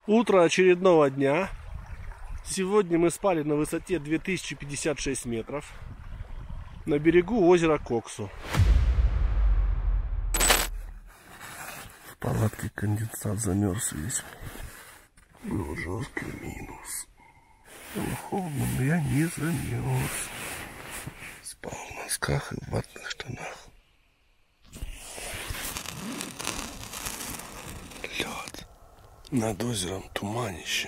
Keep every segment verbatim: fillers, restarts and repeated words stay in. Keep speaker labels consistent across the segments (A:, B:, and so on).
A: Утро очередного дня. Сегодня мы спали на высоте две тысячи пятьдесят шесть метров на берегу озера Коксу. В палатке конденсат замерз весь. Ну, жесткий минус. Но холодно, но я не замерз. Спал в носках и в ватных штанах. Лед. Над озером туманище.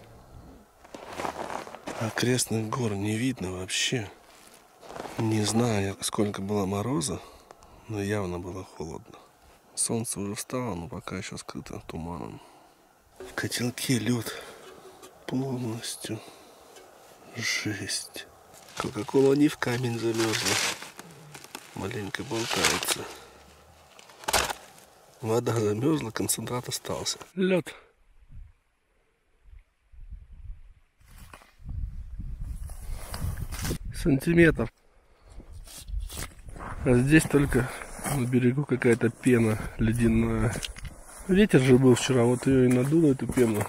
A: Окрестных гор не видно вообще. Не знаю, сколько было мороза, но явно было холодно. Солнце уже встало, но пока еще скрыто туманом. В котелке лед полностью. Жесть. Кока-кола не в камень замерзла. Маленько болтается. Вода замерзла, концентрат остался. Лед. Сантиметр. А здесь только на берегу какая-то пена ледяная. Ветер же был вчера, вот ее и надуло, эту пену.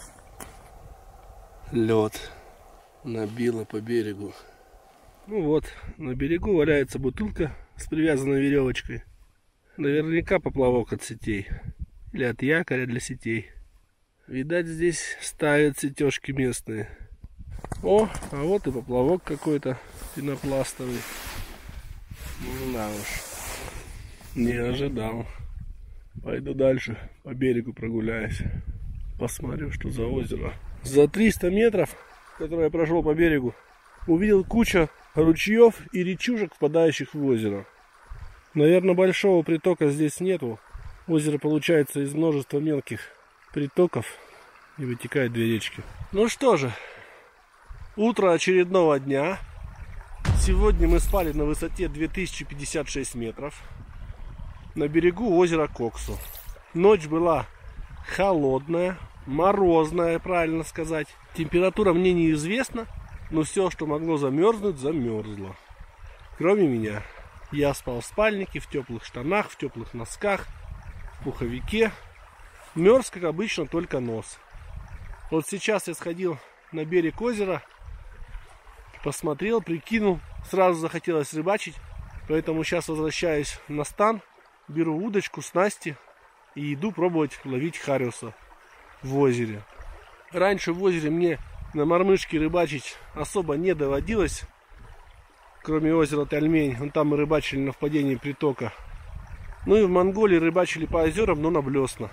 A: Лед набило по берегу. Ну вот, на берегу валяется бутылка с привязанной веревочкой. Наверняка поплавок от сетей. Или от якоря для сетей. Видать, здесь ставят сетежки местные. О, а вот и поплавок какой-то пенопластовый. Ну да уж. Не ожидал. Пойду дальше по берегу прогуляюсь. Посмотрю, что за озеро. За триста метров, которые я прошел по берегу, увидел кучу ручьев и речушек, впадающих в озеро. Наверное, большого притока здесь нету. Озеро получается из множества мелких притоков и вытекает две речки. Ну что же, утро очередного дня. Сегодня мы спали на высоте две тысячи пятьдесят шесть метров на берегу озера Коксу. Ночь была холодная, морозная, правильно сказать. Температура мне неизвестна, но все, что могло замерзнуть, замерзло. Кроме меня. Я спал в спальнике, в теплых штанах, в теплых носках, в пуховике. Мерз, как обычно, только нос. Вот сейчас я сходил на берег озера, посмотрел, прикинул. Сразу захотелось рыбачить, поэтому сейчас возвращаюсь на стан, беру удочку, снасти и иду пробовать ловить хариуса в озере. Раньше в озере мне на мормышке рыбачить особо не доводилось. Кроме озера Тальмень, вон там мы рыбачили на впадении притока. Ну и в Монголии рыбачили по озерам, но на блесна.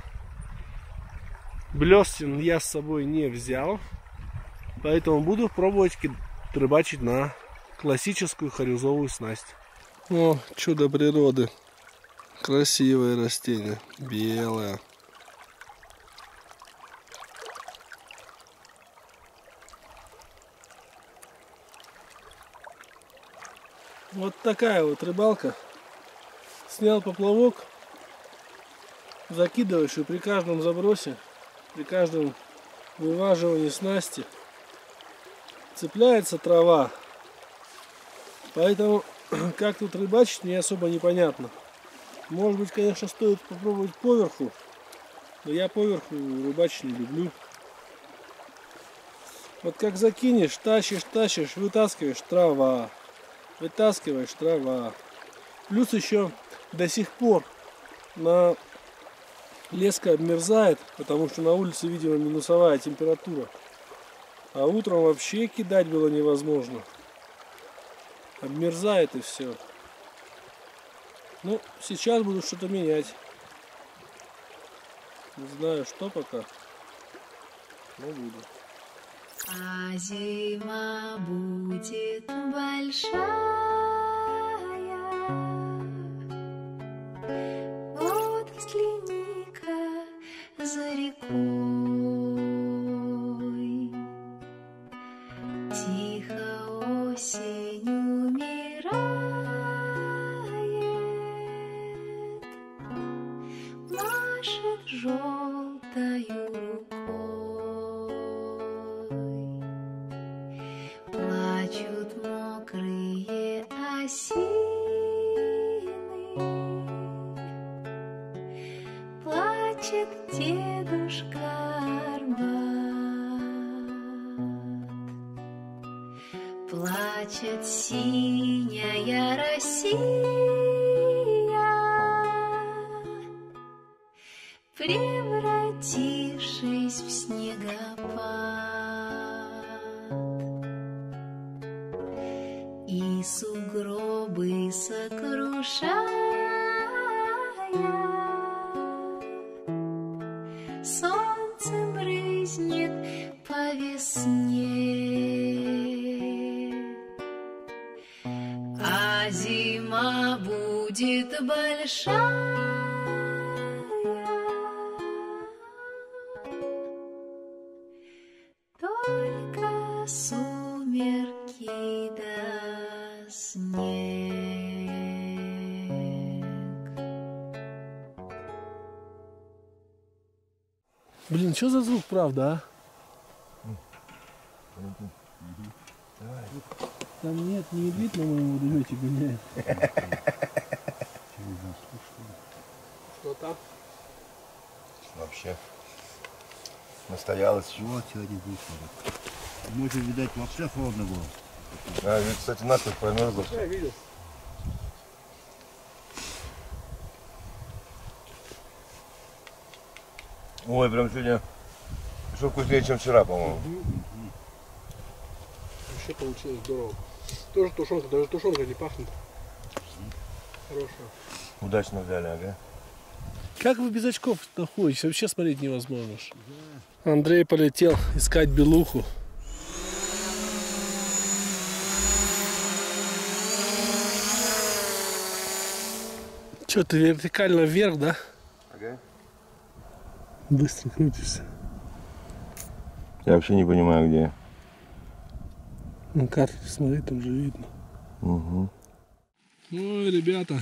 A: Блесен я с собой не взял, поэтому буду пробовать рыбачить на классическую харюзовую снасть. О, чудо природы. Красивое растение, белое. Вот такая вот рыбалка. Снял поплавок, закидываешь, и при каждом забросе, при каждом вываживании снасти цепляется трава. Поэтому как тут рыбачить, мне особо непонятно. Может быть, конечно, стоит попробовать поверху, но я поверху рыбачить не люблю. Вот как закинешь, тащишь, тащишь, вытаскиваешь, трава. Вытаскиваешь, трава. Плюс еще до сих пор на леска обмерзает, потому что на улице, видимо, минусовая температура. А утром вообще кидать было невозможно. Обмерзает и все. Ну, сейчас буду что-то менять. Не знаю, что пока. Но буду.
B: А зима будет большая, вот взгляни-ка за рекой, тихо осень умирает, машет желтою рукой. Плачут мокрые Плачет синяя Россия, превратившись в снегопад. И сугробы сокрушая, солнце брызнет по весне, а зима будет большая, только сумерки да снег.
A: Блин, что за звук, правда, а? Там нет, не медведь, на моем водомете гоняет. Что там?
C: Вообще. Настоялось.
D: Вот сегодня будет. Ночью, видать, вообще холодно было.
C: А, ведь, кстати, насквозь промерзло.
A: Я видел.
C: Ой, прям сегодня еще вкуснее, чем вчера, по-моему.
A: Вообще получилось здорово. Тоже тушенка, даже тушенка не пахнет. Хорошая.
C: Удачно взяли, ага.
A: Как вы без очков находитесь? Вообще смотреть невозможно. Андрей полетел искать белуху. Че, ты вертикально вверх, да?
C: Ага.
A: Быстро крутишься.
C: Я вообще не понимаю, где я.
A: На карте смотри, там же видно.
C: Угу.
A: Ой, ребята,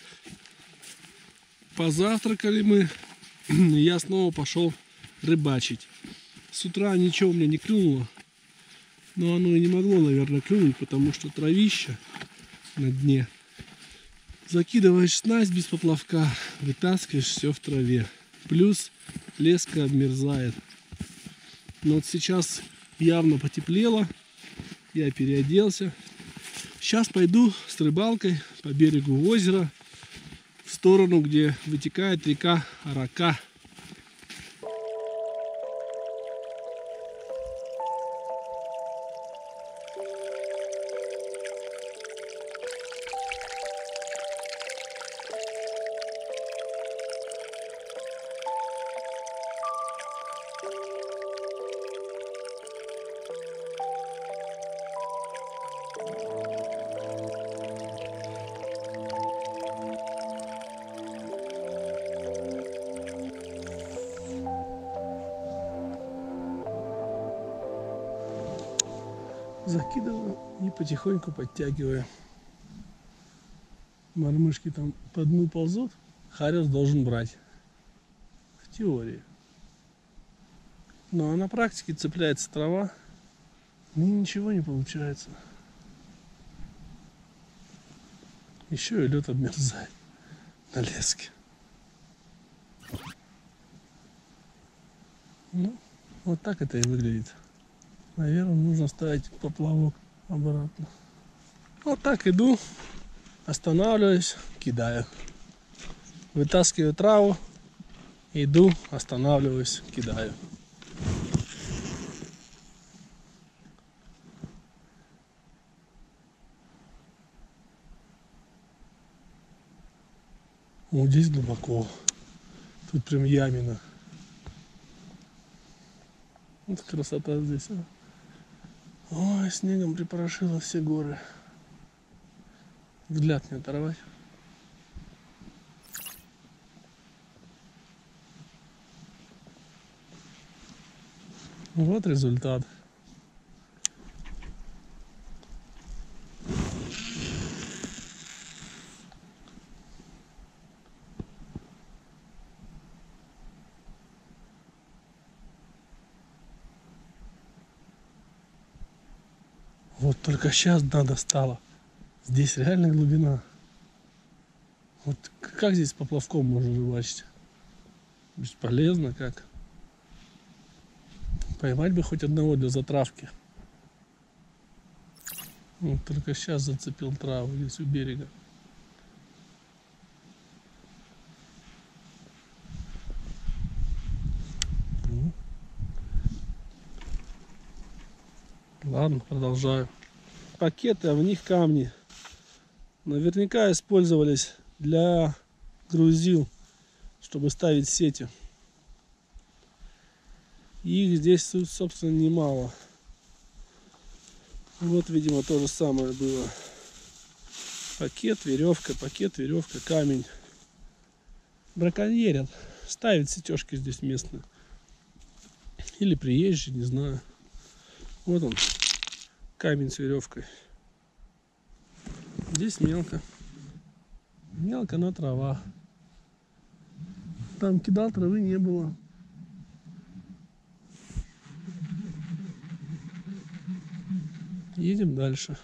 A: позавтракали мы, я снова пошел рыбачить. С утра ничего у меня не клюнуло, но оно и не могло, наверное, клюнуть, потому что травища на дне. Закидываешь снасть без поплавка, вытаскиваешь все в траве. Плюс леска обмерзает. Но вот сейчас явно потеплело, я переоделся. Сейчас пойду с рыбалкой по берегу озера в сторону, где вытекает река Арака. Закидываю и потихоньку подтягиваю. Мормышки там по дну ползут. Харес должен брать. В теории. Ну а на практике цепляется трава. И ничего не получается. Еще и лед обмерзает на леске. Ну, вот так это и выглядит. Наверное, нужно ставить поплавок обратно. Вот так иду, останавливаюсь, кидаю. Вытаскиваю траву, иду, останавливаюсь, кидаю. Вот здесь глубоко. Тут прям ямина. Вот красота здесь, а. Ой, снегом припорошило все горы. Взгляд не оторвать. Вот результат. Вот только сейчас дна достала. Здесь реально глубина. Вот как здесь поплавком можно рыбачить? Бесполезно как. Поймать бы хоть одного для затравки. Вот только сейчас зацепил траву здесь у берега. Ну. Ладно, продолжаю. Пакеты, а в них камни. Наверняка использовались для грузил, чтобы ставить сети. Их здесь, собственно, немало. Вот, видимо, то же самое было. Пакет, веревка, пакет, веревка, камень. Браконьерят. Ставят сетежки здесь местные. Или приезжие, не знаю. Вот он, камень с веревкой. Здесь мелко. Мелко, но трава. Там кидал, травы не было. Едем дальше.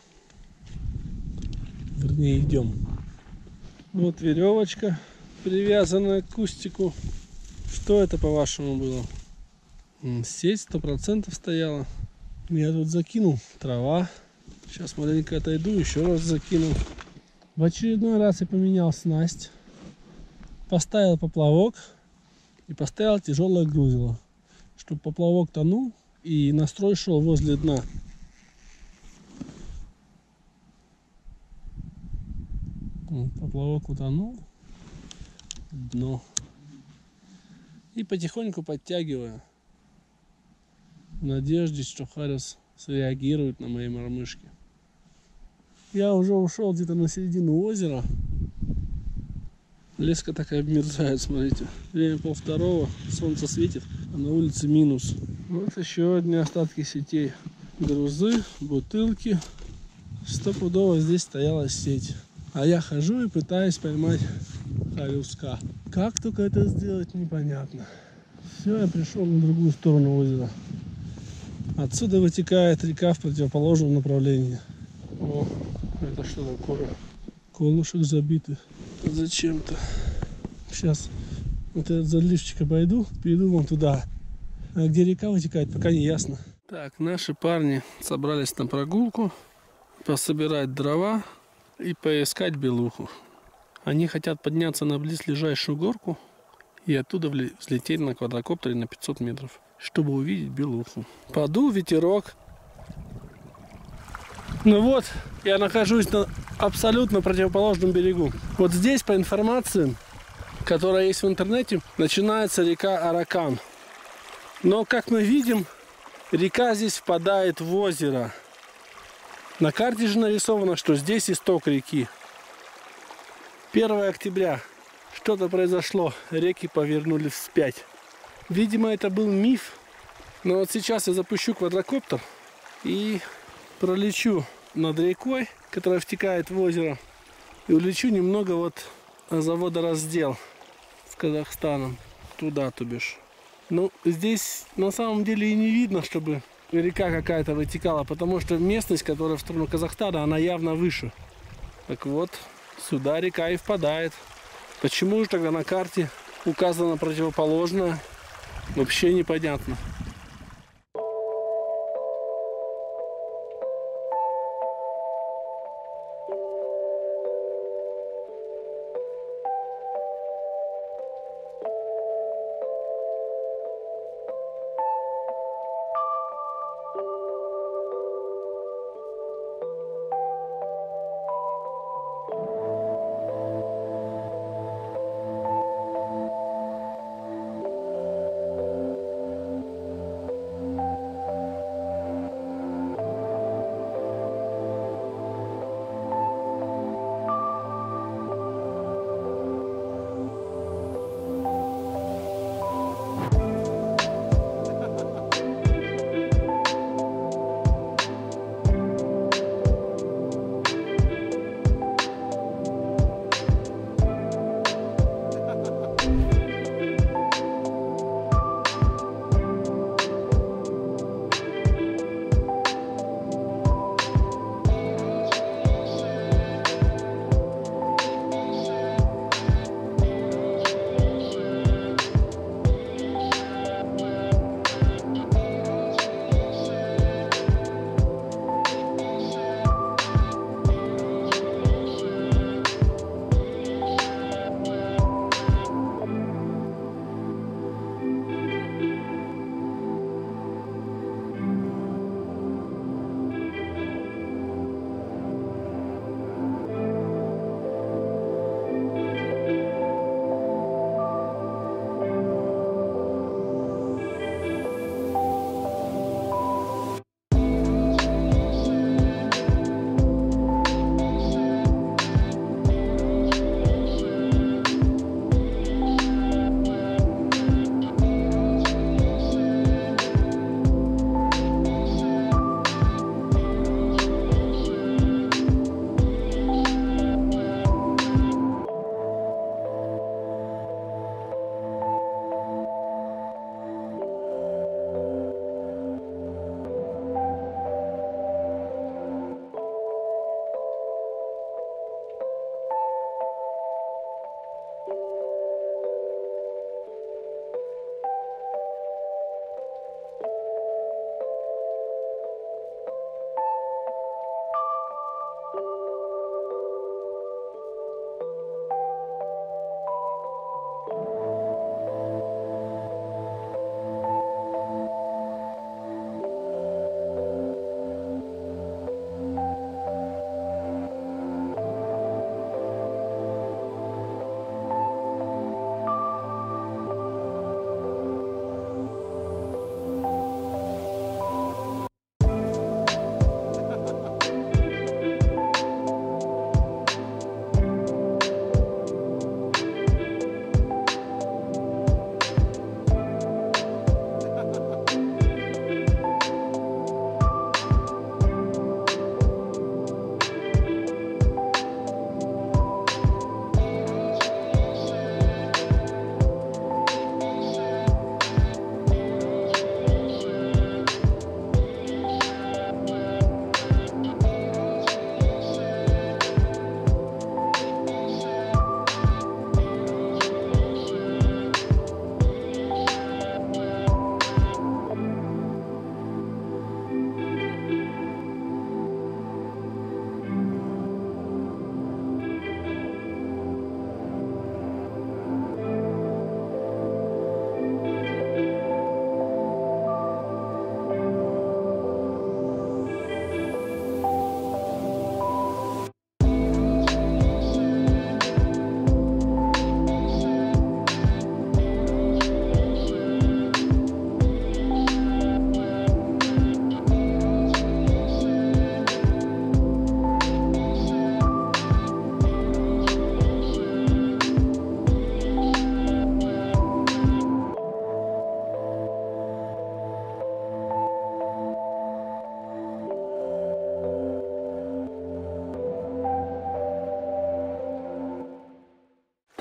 A: Вернее, идем. Вот веревочка, привязанная к кустику. Что это, по-вашему, было? Сеть сто процентов стояла. Я тут закинул трава. Сейчас маленько отойду, еще раз закинул. В очередной раз я поменял снасть. Поставил поплавок и поставил тяжелое грузило, чтобы поплавок тонул и настрой шел возле дна. Поплавок утонул, дно. И потихоньку подтягиваю, в надежде, что Харис среагирует на мои мормышки. Я уже ушел где-то на середину озера. Леска такая обмерзает, смотрите. Время полвторого, солнце светит, а на улице минус. Вот еще одни остатки сетей. Грузы, бутылки. Стопудово здесь стояла сеть. А я хожу и пытаюсь поймать хорюска. Как только это сделать, непонятно. Все, я пришел на другую сторону озера. Отсюда вытекает река в противоположном направлении. О, это что такое? Колышек забитый зачем-то. Сейчас вот этот заливчик обойду, перейду вон туда. А где река вытекает, пока не ясно. Так, наши парни собрались на прогулку, пособирать дрова и поискать белуху. Они хотят подняться на близлежащую горку и оттуда взлететь на квадрокоптере на пятьсот метров, чтобы увидеть белуху. Подул ветерок. Ну вот, я нахожусь на абсолютно противоположном берегу. Вот здесь, по информации, которая есть в интернете, начинается река Аракан. Но, как мы видим, река здесь впадает в озеро. На карте же нарисовано, что здесь исток реки. первое октября. Что-то произошло. Реки повернули вспять. Видимо, это был миф. Но вот сейчас я запущу квадрокоптер и пролечу над рекой, которая втекает в озеро. И улечу немного вот за водораздел с Казахстаном. Туда, то бишь. Ну, здесь на самом деле и не видно, чтобы река какая-то вытекала, потому что местность, которая в сторону Казахстана, она явно выше. Так вот, сюда река и впадает. Почему же тогда на карте указано противоположное, вообще непонятно.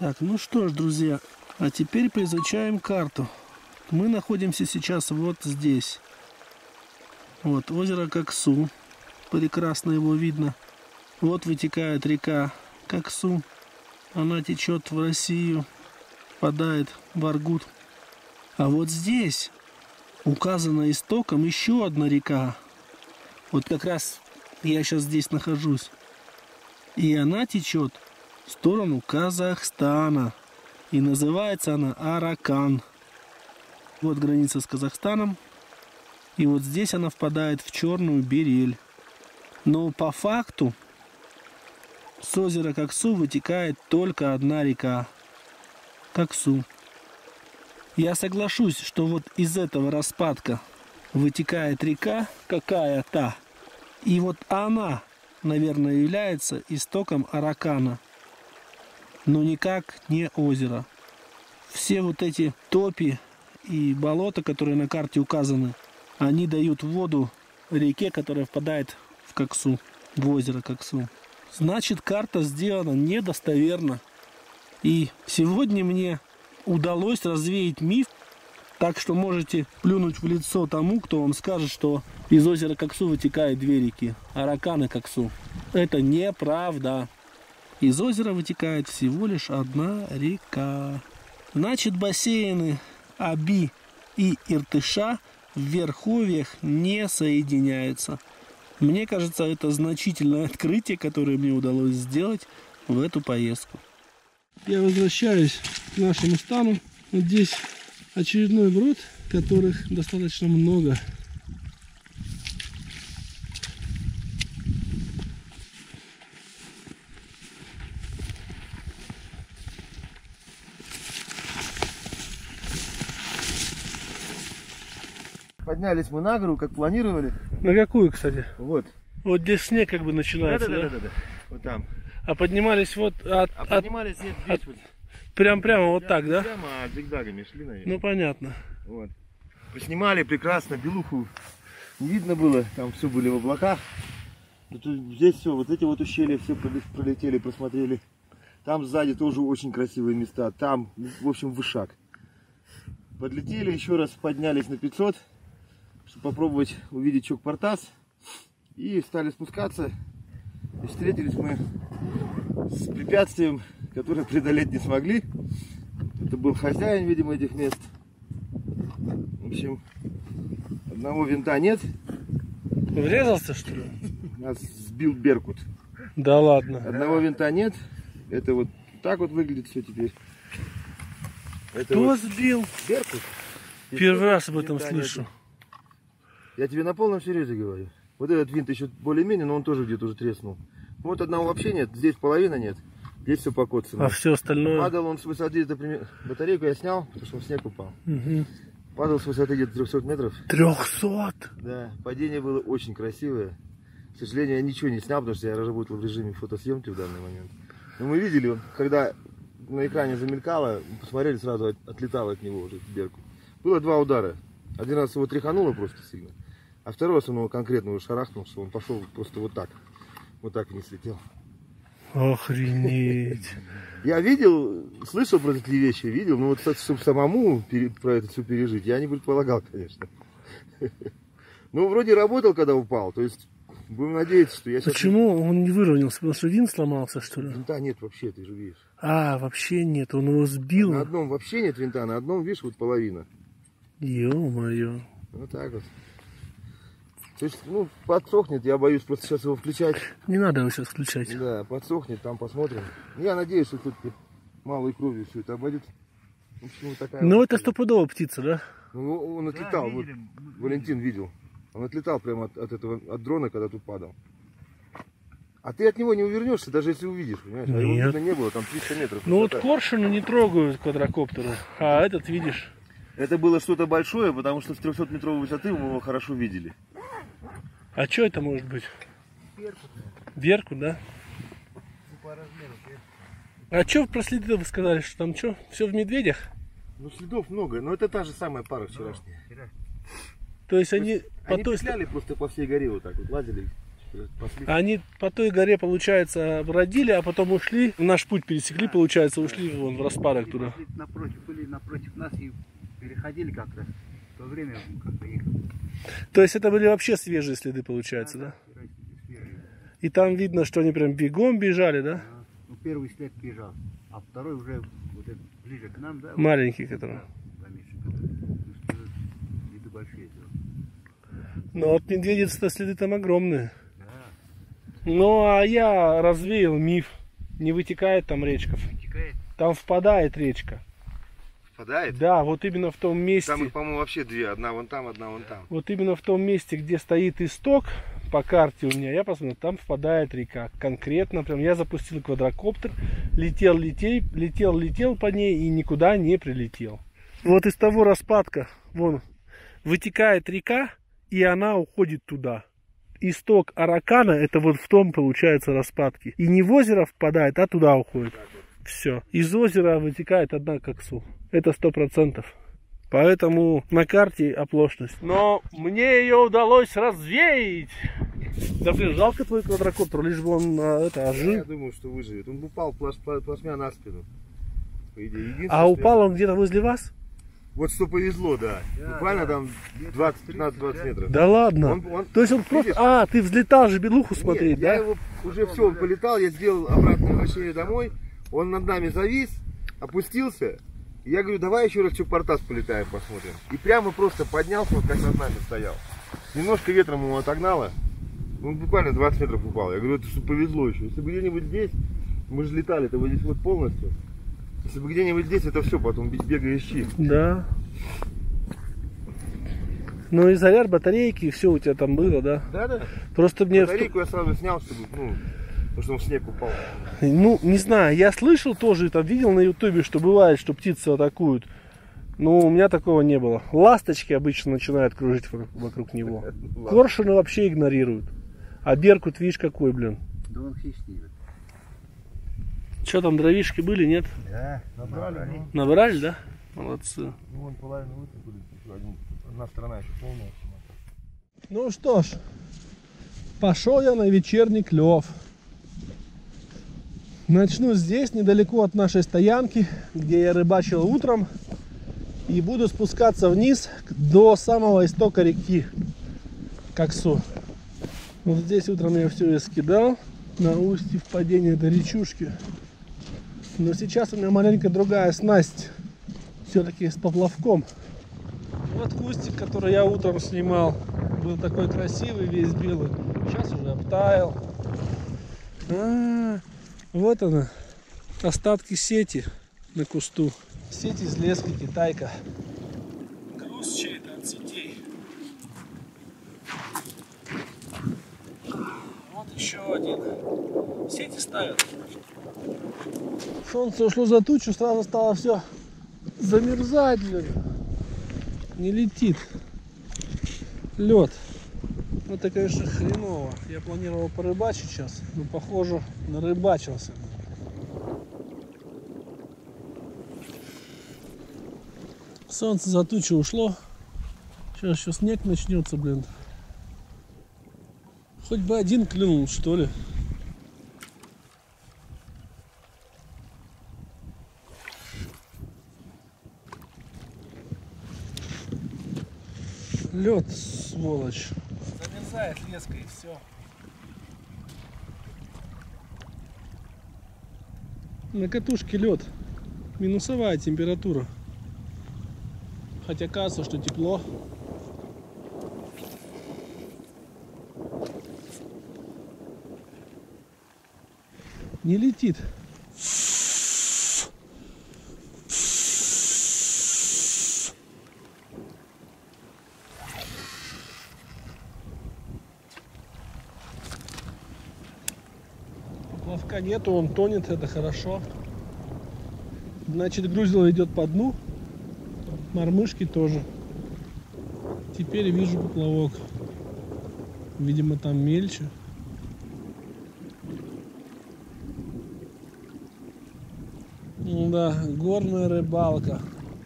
A: Так, ну что ж, друзья, а теперь поизучаем карту. Мы находимся сейчас вот здесь. Вот озеро Коксу. Прекрасно его видно. Вот вытекает река Коксу. Она течет в Россию, впадает в Аргут. А вот здесь указана истоком еще одна река. Вот как раз я сейчас здесь нахожусь. И она течет в сторону Казахстана. И называется она Аракан. Вот граница с Казахстаном. И вот здесь она впадает в Черную Берель. Но по факту с озера Коксу вытекает только одна река. Коксу. Я соглашусь, что вот из этого распадка вытекает река какая-то. И вот она, наверное, является истоком Аракана. Но никак не озеро. Все вот эти топи и болота, которые на карте указаны, они дают воду реке, которая впадает в Коксу, в озеро Коксу. Значит, карта сделана недостоверно. И сегодня мне удалось развеять миф, так что можете плюнуть в лицо тому, кто вам скажет, что из озера Коксу вытекает две реки, Аракан и Коксу. Это неправда. Из озера вытекает всего лишь одна река. Значит, бассейны Аби и Иртыша в верховьях не соединяются. Мне кажется, это значительное открытие, которое мне удалось сделать в эту поездку. Я возвращаюсь к нашему стану. Вот здесь очередной брод, которых достаточно много.
C: Поднялись мы на гору, как планировали.
A: На какую, кстати?
C: Вот.
A: Вот здесь снег как бы начинается, да?
C: Да, да, да, да. Вот там.
A: А поднимались вот от...
C: А
A: от-
C: поднимались нет, здесь
A: от-
C: вот.
A: Прям прямо вот так, да?
C: Прямо а зигзагами шли, наверное.
A: Ну понятно.
C: Вот. Поснимали прекрасно, белуху не видно было, там все были в облаках. Вот здесь все, вот эти вот ущелья все пролетели, просмотрели. Там сзади тоже очень красивые места, там, в общем, вышаг. Подлетели, еще раз поднялись на пятьсот, чтобы попробовать увидеть Чокпартас. И стали спускаться. И встретились мы с препятствием, которое преодолеть не смогли. Это был хозяин, видимо, этих мест. В общем, одного винта нет.
A: Врезался, что ли?
C: Нас сбил Беркут.
A: Да ладно.
C: Одного винта нет. Это вот так вот выглядит все теперь. Это
A: Кто
C: вот
A: сбил?
C: Беркут.
A: Первый раз об этом
C: Винта
A: слышу.
C: нету. Я тебе на полном серьезе говорю. Вот этот винт еще более-менее, но он тоже где-то уже треснул. Вот одного вообще нет. Здесь половина нет. Здесь все покоцано.
A: А все остальное?
C: Падал он с высоты, например, батарейку я снял, потому что он в снег упал.
A: Угу.
C: Падал с высоты где-то трехсот метров.
A: Трехсот?
C: Да, падение было очень красивое. К сожалению, я ничего не снял, потому что я работал в режиме фотосъемки в данный момент. Но мы видели, он, когда на экране замелькало, посмотрели, сразу от- отлетал от него уже Беркут. Было два удара. Один раз его тряхануло просто сильно, а второй раз он его конкретно уже шарахнул, что он пошел просто вот так. Вот так вниз летел.
A: Охренеть.
C: Я видел, слышал про такие вещи, видел, но вот, чтобы самому пере- про это все пережить, я не предполагал, конечно. Ну, вроде работал, когда упал, то есть будем надеяться, что я сейчас...
A: Почему он не выровнялся? Потому что винт сломался, что ли?
C: Винта нет вообще, ты же видишь.
A: А, вообще нет, он его сбил.
C: На одном вообще нет винта, на одном, видишь, вот половина.
A: Ё-моё.
C: Вот так вот. То есть, ну, подсохнет, я боюсь просто сейчас его включать.
A: Не надо его сейчас включать.
C: Да, подсохнет, там посмотрим. Я надеюсь, что все-таки малой кровью все это обойдет. В общем, вот такая
A: Ну
C: вот
A: это
C: история.
A: стопудово птица, да?
C: Ну, он отлетал, вот, Валентин видел. Он отлетал прямо от, от этого, от дрона, когда тут падал. А ты от него не увернешься, даже если увидишь, понимаешь? А его
A: Нет.
C: видно не было, там триста метров.
A: Ну вот
C: высота.
A: коршуны не трогают квадрокоптеры, а этот, видишь,
C: Это было что-то большое, потому что с трехсотметровой высоты мы его хорошо видели.
A: а что это может быть? Верку, да? А что про следы вы сказали, что там что? Все в медведях?
C: Ну, следов много, но это та же самая пара вчерашняя.
A: То есть они по
C: Они
A: той
C: петляли просто по всей горе вот так вот, лазили. Пошли.
A: Они по той горе, получается, бродили, а потом ушли. Наш путь пересекли, получается, ушли вон в распарок туда.
E: Напротив, были напротив нас и переходили как раз. В то время как-то ехали.
A: То есть это были вообще свежие следы, получается, да?
E: Да, свежие.
A: И там видно, что они прям бегом бежали, да?
E: Да. Ну, первый след бежал, а второй уже вот этот, ближе к нам, да?
A: Маленький, который.
E: Да, поменьше, который. Ну, что виды большие. Да.
A: Но от медведицы-то следы там огромные.
E: Да.
A: Ну, а я развеял миф. Не вытекает там речка.
E: Текает.
A: Там впадает речка.
C: Впадает?
A: Да, вот именно в том месте.
C: Там их, по-моему, вообще две. Одна вон там, одна вон там.
A: Вот именно в том месте, где стоит исток, по карте у меня, я посмотрел, там впадает река. Конкретно, прям я запустил квадрокоптер, летел, летел, летел, летел по ней и никуда не прилетел. Вот из того распадка, вон, вытекает река, и она уходит туда. Исток Аракана, это вот в том, получается, распадке. И не в озеро впадает, а туда уходит. Все. Из озера вытекает одна Коксу. Это сто процентов. Поэтому на карте оплошность. Но мне ее удалось развеять. Да блин, жалко твой квадрокоптер, лишь бы он а, это, ожил.
C: Я думаю, что выживет. Он упал плаш, плашмя на спину. По идее.
A: А упал он где-то возле вас?
C: Вот что повезло, да.
E: Да,
C: Буквально
E: да.
C: там двадцать пятнадцать двадцать метров.
A: Да ладно.
C: Он- он-
A: То есть он просто...
C: видишь?
A: А, ты взлетал же белуху
C: Нет,
A: смотреть,
C: я
A: да?
C: его уже все, он полетал, я сделал обратное вращение домой. Он над нами завис, опустился. И я говорю, давай еще раз Чукпартас полетаем, посмотрим. И прямо просто поднялся, вот как над нами стоял. Немножко ветром его отогнало. Он буквально двадцать метров упал. Я говорю, это что повезло еще. Если бы где-нибудь здесь, мы же летали-то вот здесь вот полностью. Если бы где-нибудь здесь, это все, потом бегающий.
A: Да. Ну и заряд батарейки, все у тебя там было, да?
C: Да, да.
A: Просто мне...
C: Батарейку я сразу снял, чтобы, ну, потому что он в снег упал.
A: Ну, не знаю, я слышал тоже, там видел на ютубе, что бывает, что птицы атакуют. Но у меня такого не было. Ласточки обычно начинают кружить вокруг, вокруг него. Коршуны вообще игнорируют. А беркут, видишь, какой, блин.
E: Да он хищный.
A: Что там, дровишки были, нет?
C: Да, набрали. Ну,
A: Набрали, да? Молодцы.
C: ну вон половину высыпали, еще один, одна сторона еще полная.
A: Ну что ж, пошел я на вечерний клев. Начну здесь, недалеко от нашей стоянки, где я рыбачил утром. И буду спускаться вниз до самого истока реки Коксу. Вот здесь утром я все и скидал на устье впадения этой речушки. Но сейчас у меня маленько другая снасть. Все-таки с поплавком. Вот кустик, который я утром снимал. Был такой красивый, весь белый. Сейчас уже обтаял. А -а -а, вот она. Остатки сети на кусту. Сеть из лески, китайка. Груз чей-то от сетей. Вот еще один. Сети ставят. Солнце ушло за тучу, сразу стало все замерзать, блин. Не летит. Лед. Это, конечно, хреново. Я планировал порыбачить сейчас, но, похоже, нарыбачился. Солнце за тучу ушло. Сейчас еще снег начнется, блин. Хоть бы один клюнул, что ли. Лед, сволочь. Замерзает леска и все. На катушке лед. Минусовая температура. Хотя кажется, что тепло. Не летит. Поплавка нету, он тонет, это хорошо. Значит, грузило идет по дну. Мормышки тоже. Теперь вижу поплавок. Видимо, там мельче. Да, горная рыбалка.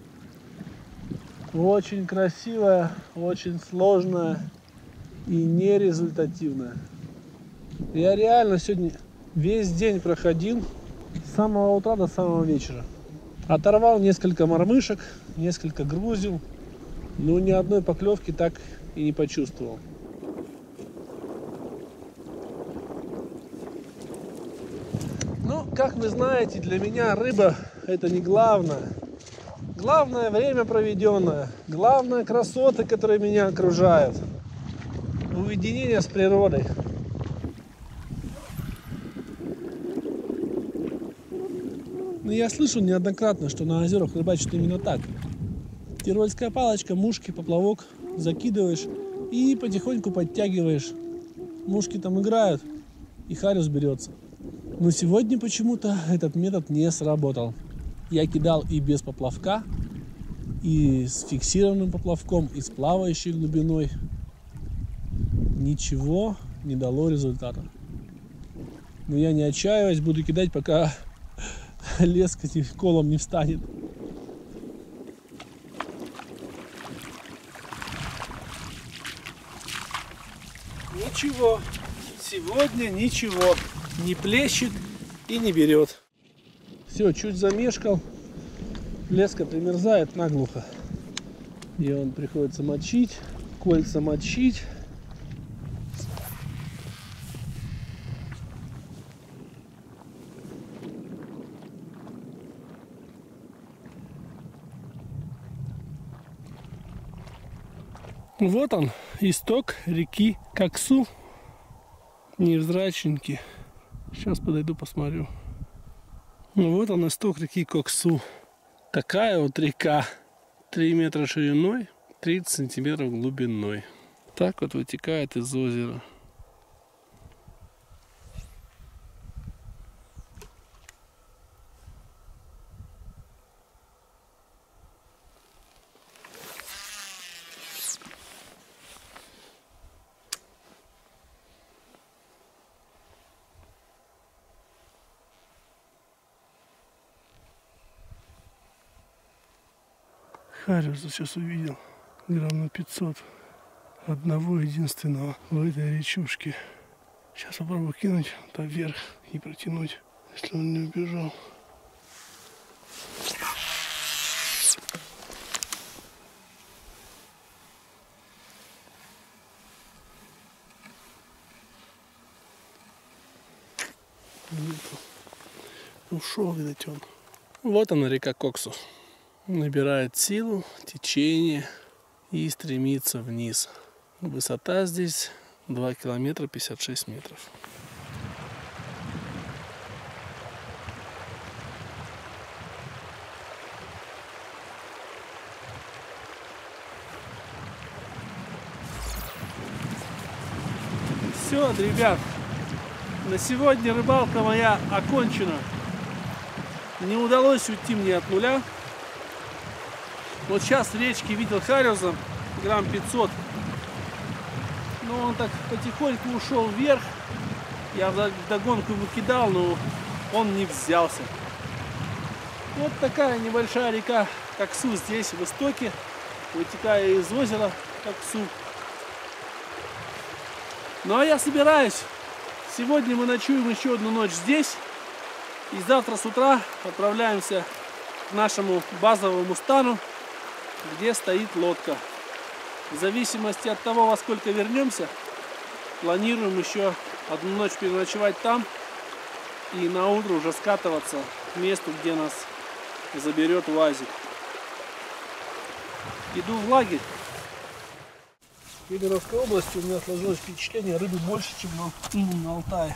A: Очень красивая, очень сложная и нерезультативная. Я реально сегодня весь день проходил с самого утра до самого вечера. Оторвал несколько мормышек, несколько грузил, но ни одной поклевки так и не почувствовал. Ну, как вы знаете, для меня рыба это не главное. Главное время проведенное, главное красоты, которые меня окружают. Уединение с природой. Но я слышу неоднократно, что на озерах рыбачат именно так. Тирольская палочка, мушки, поплавок закидываешь и потихоньку подтягиваешь. Мушки там играют, и хариус берется. Но сегодня почему-то этот метод не сработал. Я кидал и без поплавка, и с фиксированным поплавком, и с плавающей глубиной. Ничего не дало результата. Но я не отчаиваюсь, буду кидать, пока леска колом не встанет. Ничего, сегодня ничего, не плещет и не берет. Все, чуть замешкал, леска примерзает наглухо. И он приходится мочить, кольца мочить. Вот он, исток реки Коксу, невзрачненький. Сейчас подойду посмотрю. Ну, вот он, исток реки Коксу. Такая вот река, три метра шириной, тридцать сантиметров глубиной. Так вот вытекает из озера. Хариуса сейчас увидел грамм на пятьсот, одного единственного в этой речушке. Сейчас попробую кинуть поверх и протянуть, если он не убежал. Нету. Ушел, видать, он. Вот она, река Коксу. Набирает силу, течение и стремится вниз. Высота здесь два километра пятьдесят шесть метров. Все, ребят, на сегодня рыбалка моя окончена. Не удалось уйти мне от нуля. Вот сейчас в речке видел хариуса грамм пятьсот. Но он так потихоньку ушел вверх. Я вдогонку ему кидал, но он не взялся. Вот такая небольшая река Коксу здесь, в истоке, вытекая из озера Коксу. Ну а я собираюсь. Сегодня мы ночуем еще одну ночь здесь. И завтра с утра отправляемся к нашему базовому стану, где стоит лодка. В зависимости от того, во сколько вернемся, планируем еще одну ночь переночевать там и на утро уже скатываться к месту, где нас заберет УАЗик. Иду в лагерь. В Кемеровской области у меня сложилось впечатление, рыбы больше, чем на, на Алтае.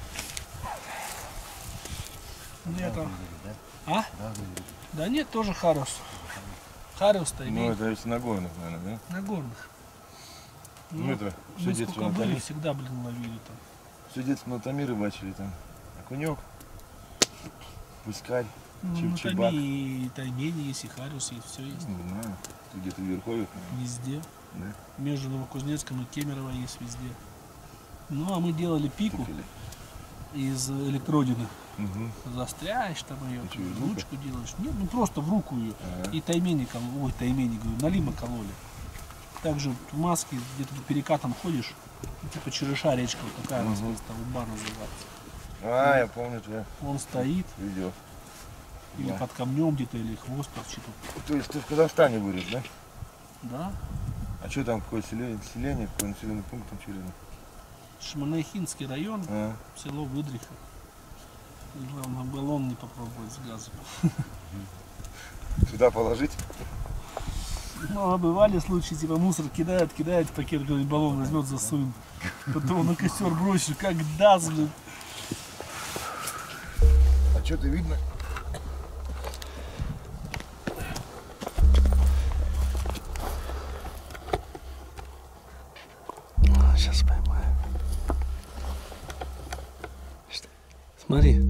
A: Летом. А? Да нет, тоже хариус. Хариус-то имеет.
C: Ну это если на горных, наверное, да?
A: На горных.
C: Ну,
A: Ну
C: это все
A: мы
C: детство
A: сколько
C: на
A: были,
C: Тами.
A: всегда, блин, ловили там.
C: Все детство на Тами рыбачили там. Окунек, пускарь,
A: Ну, на
C: чеб-чебак.
A: Тами и таймени есть, и хариус есть, все есть.
C: Не знаю, где-то в Верховье.
A: Везде.
C: Да.
A: Между Новокузнецком и Кемерово есть везде. Ну а мы делали пику
C: Тыкали.
A: из электродины.
C: Угу.
A: Застряешь там ее,
C: А что, из лука?
A: ручку делаешь. Нет, ну просто в руку ее.
C: Ага.
A: И таймени кололи, ой, таймени, говорю, налима кололи. Также в маске где-то по перекатам ходишь, Типа Череша речка, вот такая угу. Столба называется.
C: А, я помню твое.
A: Он стоит.
C: Видео.
A: Или да. Под камнем где-то, или хвост торчит.
C: То есть ты в Казахстане вырос, да?
A: Да.
C: А что там, какое селение, селение какой населенный пункт там через?
A: Шманайхинский район, а. Село Выдриха. Главное, баллон не попробовать с газом.
C: Сюда положить?
A: Ну, а бывали случаи, типа мусор кидают, кидают, пакет, говорит, баллон возьмет, засунет. Потом на костер бросишь, как даст, блин.
C: А что-то видно?
A: Сейчас поймаю. Смотри.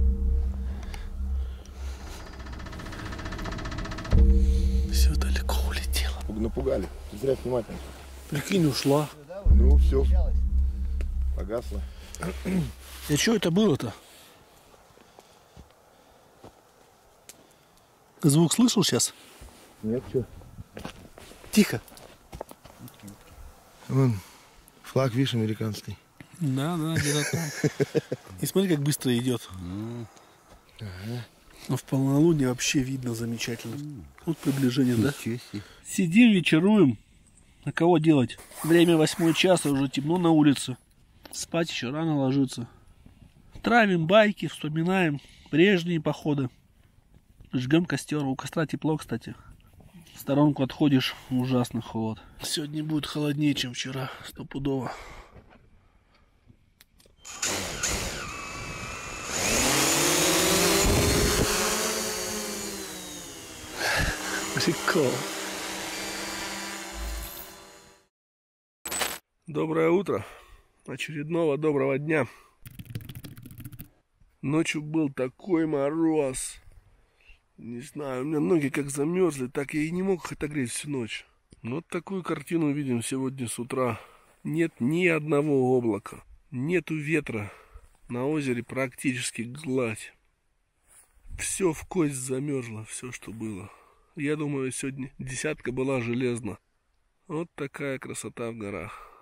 A: Все далеко улетело.
C: Напугали. Ты зря внимательно.
A: Прикинь, ушла.
C: Ну все. Погасла.
A: И что это было-то? Звук слышал сейчас?
C: Нет, что?
A: Тихо.
C: Вон, флаг, видишь, американский.
A: Да, да, где-то там. И смотри, как быстро идет.
C: Ага.
A: Но в полнолуние вообще видно замечательно. Вот приближение, да? Сидим, вечеруем. На кого делать? Время восьмой час, уже темно на улице. Спать еще рано ложиться. Травим байки, вспоминаем прежние походы. Жгем костер. У костра тепло, кстати. В сторонку отходишь, ужасный холод. Сегодня будет холоднее, чем вчера, стопудово. Прикол. Доброе утро. Очередного доброго дня. Ночью был такой мороз. Не знаю, у меня ноги как замерзли, так я и не мог их отогреть всю ночь. Но вот такую картину видим сегодня с утра. Нет ни одного облака, нету ветра. На озере практически гладь. Все в кость замерзло, все, что было. Я думаю, сегодня десятка была железна. Вот такая красота в горах.